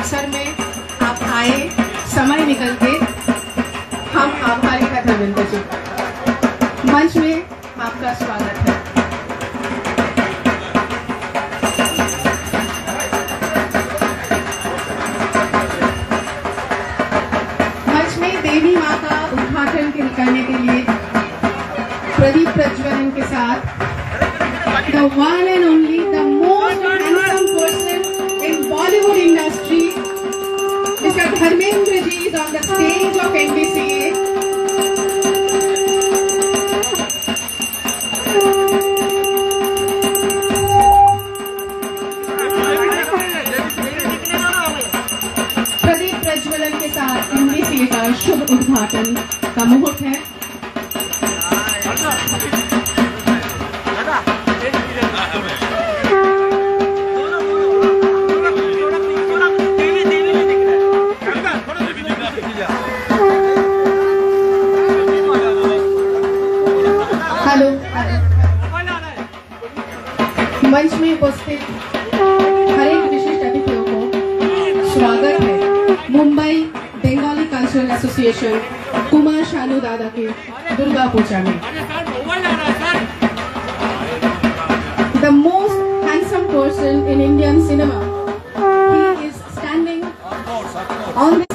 अवसर में आप आए, समय निकल के, हम आभारी हैं धर्मेंद्र जी। मंच में आपका स्वागत है। मंच में देवी माँ का उद्घाटन करने के लिए प्रदीप प्रज्वलन के साथ the one and only, the most handsome person in Bollywood industry, Mr. Dharmendra ji is on the stage of NBCA. Pradeep प्रज्वलन के साथ NBCA का शुभ उद्घाटन का मुहूर्त है। हेलो, मंच में उपस्थित हर एक विशिष्ट अतिथियों को स्वागत है मुंबई बंगाली कल्चरल एसोसिएशन कुमार शानू दादा के दुर्गा पूजा में। The most handsome person in Indian cinema, he is standing on the